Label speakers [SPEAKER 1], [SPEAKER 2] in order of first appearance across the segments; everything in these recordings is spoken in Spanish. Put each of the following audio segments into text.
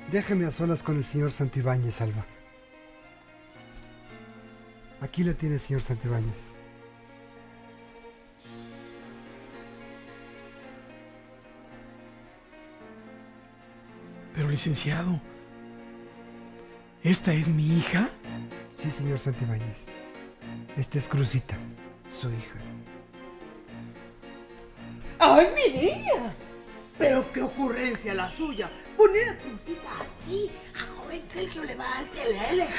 [SPEAKER 1] Déjeme a solas con el señor Santibáñez, Alba. Aquí la tiene, señor Santibáñez.
[SPEAKER 2] Pero, licenciado, ¿esta es mi hija?
[SPEAKER 1] Sí, señor Santibáñez. Esta es Cruzita, su hija.
[SPEAKER 3] ¡Ay, mi niña! Pero qué ocurrencia la suya. Poner a Cruzita así. A joven Sergio le va al telele.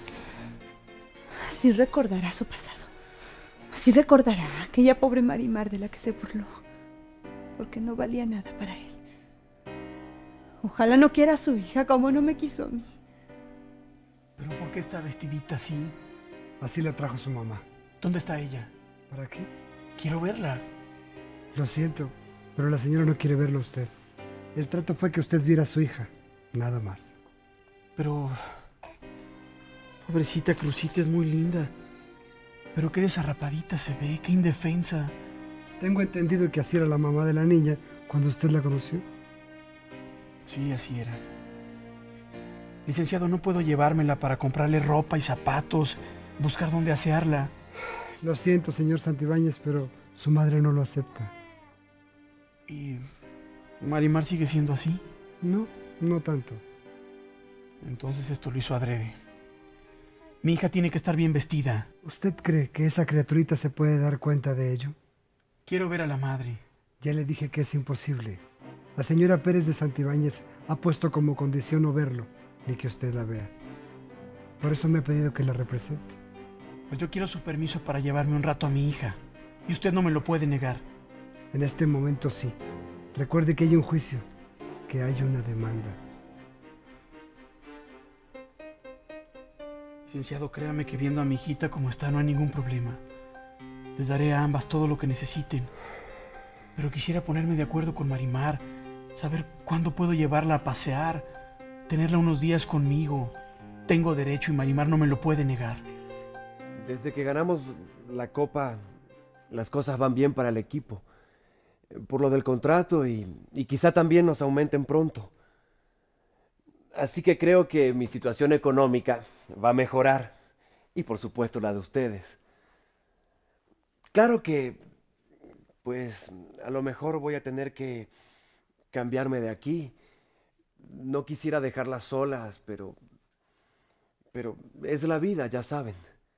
[SPEAKER 4] Así recordará su pasado. Así recordará aquella pobre Marimar de la que se burló. Porque no valía nada para él. Ojalá no quiera a su hija como no me quiso a mí.
[SPEAKER 2] ¿Pero por qué está vestidita así?
[SPEAKER 1] Así la trajo su mamá.
[SPEAKER 2] ¿Dónde está ella?
[SPEAKER 1] ¿Para qué?
[SPEAKER 2] Quiero verla.
[SPEAKER 1] Lo siento, pero la señora no quiere verlo a usted. El trato fue que usted viera a su hija, nada más.
[SPEAKER 2] Pero... pobrecita Cruzita, es muy linda. Pero qué desarrapadita se ve, qué indefensa.
[SPEAKER 1] Tengo entendido que así era la mamá de la niña cuando usted la conoció.
[SPEAKER 2] Sí, así era. Licenciado, no puedo llevármela para comprarle ropa y zapatos, buscar dónde asearla.
[SPEAKER 1] Lo siento, señor Santibáñez, pero su madre no lo acepta.
[SPEAKER 2] ¿Y Marimar sigue siendo así?
[SPEAKER 1] No, no tanto.
[SPEAKER 2] Entonces esto lo hizo adrede. Mi hija tiene que estar bien vestida.
[SPEAKER 1] ¿Usted cree que esa criaturita se puede dar cuenta de ello?
[SPEAKER 2] Quiero ver a la madre.
[SPEAKER 1] Ya le dije que es imposible. La señora Pérez de Santibáñez ha puesto como condición no verlo, ni que usted la vea. Por eso me ha pedido que la represente.
[SPEAKER 2] Pues yo quiero su permiso para llevarme un rato a mi hija. Y usted no me lo puede negar.
[SPEAKER 1] En este momento sí. Recuerde que hay un juicio, que hay una demanda.
[SPEAKER 2] Licenciado, créame que viendo a mi hijita como está no hay ningún problema. Les daré a ambas todo lo que necesiten. Pero quisiera ponerme de acuerdo con Marimar, saber cuándo puedo llevarla a pasear, tenerla unos días conmigo. Tengo derecho y Marimar no me lo puede negar.
[SPEAKER 5] Desde que ganamos la copa, las cosas van bien para el equipo. Por lo del contrato y quizá también nos aumenten pronto. Así que creo que mi situación económica va a mejorar. Y por supuesto la de ustedes. Claro que, pues, a lo mejor voy a tener que cambiarme de aquí. No quisiera dejarlas solas, pero es la vida, ya saben.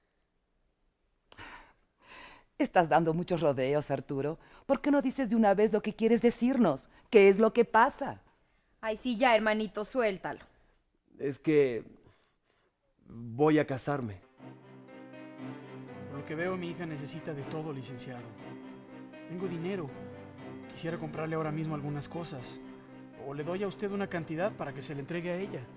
[SPEAKER 6] Estás dando muchos rodeos, Arturo. ¿Por qué no dices de una vez lo que quieres decirnos? ¿Qué es lo que pasa?
[SPEAKER 7] Ay, sí, ya, hermanito, suéltalo.
[SPEAKER 5] Es que voy a casarme.
[SPEAKER 2] Por lo que veo, mi hija necesita de todo, licenciado. Tengo dinero. Quisiera comprarle ahora mismo algunas cosas. O le doy a usted una cantidad para que se le entregue a ella.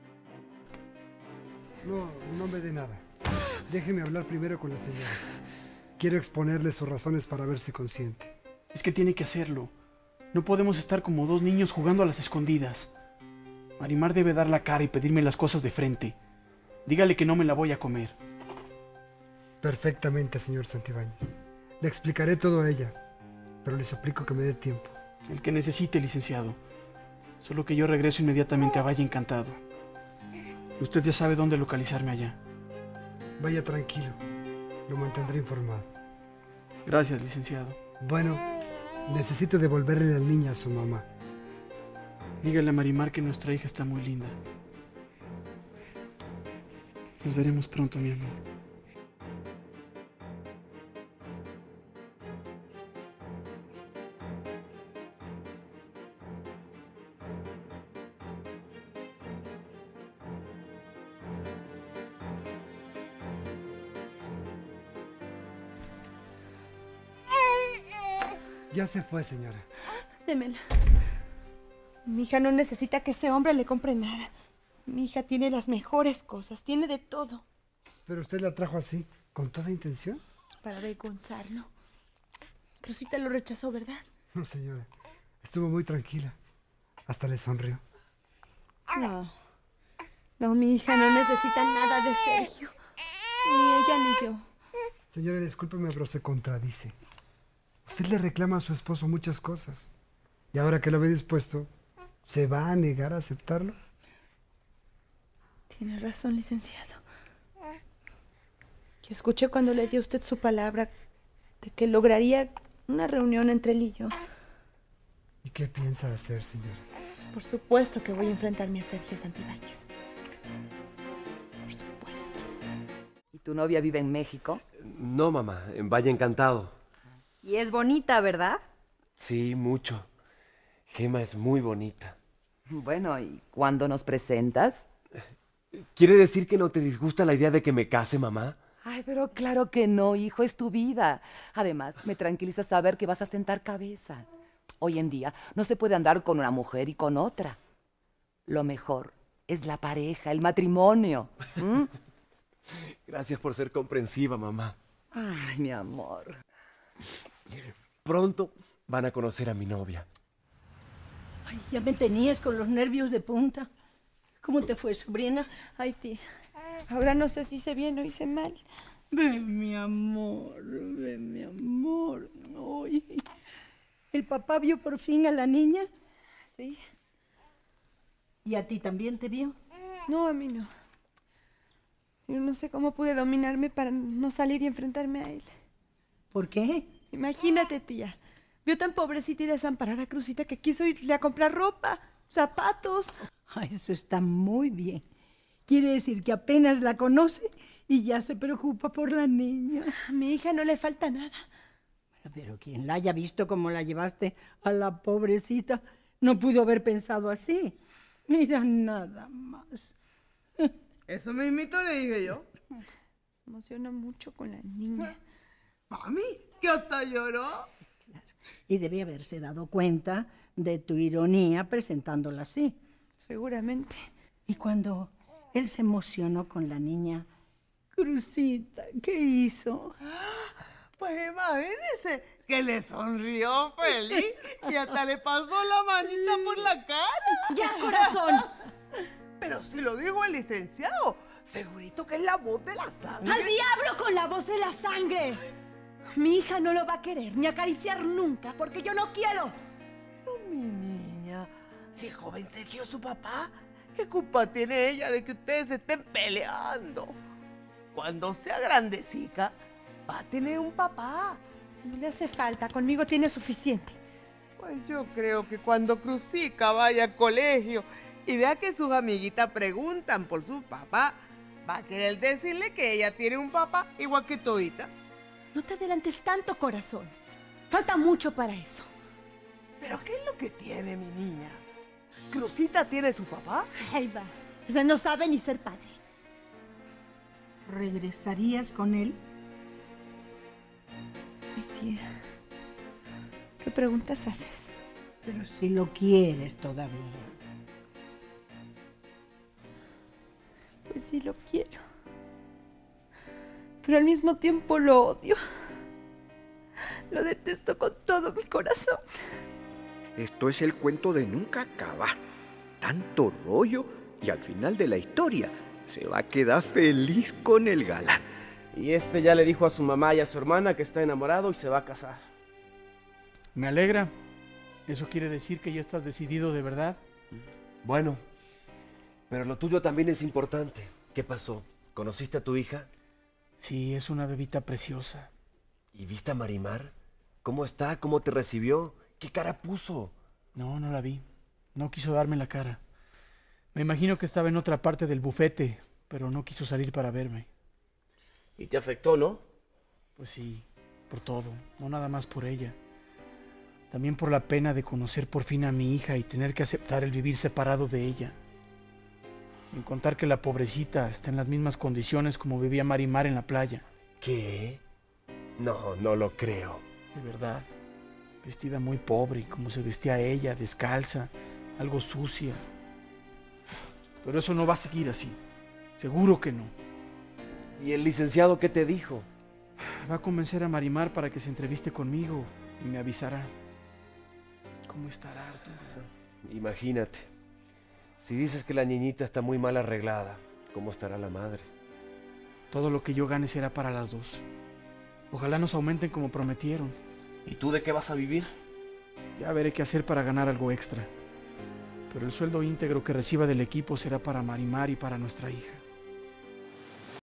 [SPEAKER 1] No me dé nada. Déjeme hablar primero con la señora. Quiero exponerle sus razones para ver si consiente.
[SPEAKER 2] Es que tiene que hacerlo. No podemos estar como dos niños jugando a las escondidas. Marimar debe dar la cara y pedirme las cosas de frente. Dígale que no me la voy a comer.
[SPEAKER 1] Perfectamente, señor Santibáñez. Le explicaré todo a ella, pero le suplico que me dé tiempo.
[SPEAKER 2] El que necesite, licenciado. Solo que yo regreso inmediatamente a Valle Encantado. Usted ya sabe dónde localizarme allá.
[SPEAKER 1] Vaya tranquilo. Lo mantendré informado.
[SPEAKER 2] Gracias, licenciado.
[SPEAKER 1] Bueno, necesito devolverle la niña a su mamá.
[SPEAKER 2] Dígale a Marimar que nuestra hija está muy linda. Nos veremos pronto, mi amor.
[SPEAKER 1] Ya se fue, señora.
[SPEAKER 4] Démela. Mi hija no necesita que ese hombre le compre nada. Mi hija tiene las mejores cosas, tiene de todo.
[SPEAKER 1] Pero usted la trajo así, con toda intención.
[SPEAKER 4] Para avergonzarlo. Cruzita lo rechazó, ¿verdad?
[SPEAKER 1] No, señora. Estuvo muy tranquila. Hasta le sonrió.
[SPEAKER 4] No, mi hija no necesita nada de Sergio. Ni ella ni yo.
[SPEAKER 1] Señora, discúlpeme, pero se contradice. Usted le reclama a su esposo muchas cosas. Y ahora que lo ve dispuesto, ¿se va a negar a aceptarlo?
[SPEAKER 4] Tiene razón, licenciado. Que escuché cuando le dio usted su palabra de que lograría una reunión entre él y yo.
[SPEAKER 1] ¿Y qué piensa hacer, señora?
[SPEAKER 4] Por supuesto que voy a enfrentarme a Sergio Santibáñez. Por supuesto.
[SPEAKER 6] ¿Y tu novia vive en México?
[SPEAKER 5] No, mamá, en Valle Encantado.
[SPEAKER 7] Y es bonita, ¿verdad?
[SPEAKER 5] Sí, mucho. Gema es muy bonita.
[SPEAKER 6] Bueno, ¿y cuándo nos presentas?
[SPEAKER 5] ¿Quiere decir que no te disgusta la idea de que me case, mamá?
[SPEAKER 6] Ay, pero claro que no, hijo, es tu vida. Además, me tranquiliza saber que vas a sentar cabeza. Hoy en día no se puede andar con una mujer y con otra. Lo mejor es la pareja, el matrimonio. ¿Mm?
[SPEAKER 5] Gracias por ser comprensiva, mamá.
[SPEAKER 6] Ay, mi amor.
[SPEAKER 5] Pronto van a conocer a mi novia.
[SPEAKER 8] Ay, ya me tenías con los nervios de punta. ¿Cómo te fue, sobrina?
[SPEAKER 4] Ay, tía. Ahora no sé si hice bien o hice mal.
[SPEAKER 8] Ven, mi amor, ven, mi amor. Ay. ¿El papá vio por fin a la niña?
[SPEAKER 4] Sí.
[SPEAKER 8] ¿Y a ti también te vio?
[SPEAKER 4] No, a mí no. Yo no sé cómo pude dominarme para no salir y enfrentarme a él.
[SPEAKER 8] ¿Por qué?
[SPEAKER 4] Imagínate, tía. Vio tan pobrecita y desamparada a Cruzita que quiso irle a comprar ropa, zapatos.
[SPEAKER 8] Ay, eso está muy bien. Quiere decir que apenas la conoce y ya se preocupa por la niña.
[SPEAKER 4] A mi hija no le falta nada.
[SPEAKER 8] Pero quien la haya visto como la llevaste a la pobrecita, no pudo haber pensado así. Mira, nada más.
[SPEAKER 3] Eso mismito le dije yo.
[SPEAKER 4] Se emociona mucho con la niña.
[SPEAKER 3] Mami, que hasta lloró.
[SPEAKER 8] Claro. Y debe haberse dado cuenta de tu ironía presentándola así.
[SPEAKER 4] Seguramente.
[SPEAKER 8] Y cuando él se emocionó con la niña, Cruzita, ¿qué hizo?
[SPEAKER 3] Pues imagínese que le sonrió feliz y hasta le pasó la manita por la cara.
[SPEAKER 7] ¡Ya, corazón!
[SPEAKER 3] Pero si lo dijo el licenciado, segurito que es la voz de la sangre.
[SPEAKER 7] ¡Al diablo con la voz de la sangre! Mi hija no lo va a querer ni acariciar nunca porque yo no quiero.
[SPEAKER 3] Pero mi niña, si es joven Sergio su papá, ¿qué culpa tiene ella de que ustedes estén peleando? Cuando sea grandecica, va a tener un papá.
[SPEAKER 4] No le hace falta, conmigo tiene suficiente.
[SPEAKER 3] Pues yo creo que cuando Crucica vaya al colegio y vea que sus amiguitas preguntan por su papá, va a querer decirle que ella tiene un papá igual que todita.
[SPEAKER 4] No te adelantes tanto, corazón. Falta mucho para eso.
[SPEAKER 3] ¿Pero qué es lo que tiene mi niña? ¿Crucita tiene su papá?
[SPEAKER 4] Ahí va. O sea, no sabe ni ser padre.
[SPEAKER 8] ¿Regresarías con él?
[SPEAKER 4] Ay, tía. ¿Qué preguntas haces?
[SPEAKER 8] Pero si lo quieres todavía.
[SPEAKER 4] Pues sí lo quiero. Pero al mismo tiempo lo odio. Lo detesto con todo mi corazón.
[SPEAKER 9] Esto es el cuento de nunca acabar. Tanto rollo y al final de la historia se va a quedar feliz con el galán.
[SPEAKER 5] Y este ya le dijo a su mamá y a su hermana que está enamorado y se va a casar.
[SPEAKER 2] Me alegra. ¿Eso quiere decir que ya estás decidido de verdad?
[SPEAKER 5] Bueno, pero lo tuyo también es importante. ¿Qué pasó? ¿Conociste a tu hija?
[SPEAKER 2] Sí, es una bebita preciosa.
[SPEAKER 5] ¿Y viste a Marimar? ¿Cómo está? ¿Cómo te recibió? ¿Qué cara puso?
[SPEAKER 2] No, no la vi. No quiso darme la cara. Me imagino que estaba en otra parte del bufete, pero no quiso salir para verme.
[SPEAKER 5] ¿Y te afectó, no?
[SPEAKER 2] Pues sí, por todo, no nada más por ella. También por la pena de conocer por fin a mi hija y tener que aceptar el vivir separado de ella. Sin contar que la pobrecita está en las mismas condiciones como vivía Marimar en la playa.
[SPEAKER 5] ¿Qué? No, no lo creo.
[SPEAKER 2] De verdad, vestida muy pobre, como se vestía ella, descalza, algo sucia. Pero eso no va a seguir así, seguro que no.
[SPEAKER 5] ¿Y el licenciado qué te dijo?
[SPEAKER 2] Va a convencer a Marimar para que se entreviste conmigo y me avisará. ¿Cómo estará, Arturo?
[SPEAKER 5] Imagínate, si dices que la niñita está muy mal arreglada, ¿cómo estará la madre?
[SPEAKER 2] Todo lo que yo gane será para las dos. Ojalá nos aumenten como prometieron.
[SPEAKER 5] ¿Y tú de qué vas a vivir?
[SPEAKER 2] Ya veré qué hacer para ganar algo extra. pero el sueldo íntegro que reciba del equipo será para Marimar y para nuestra hija.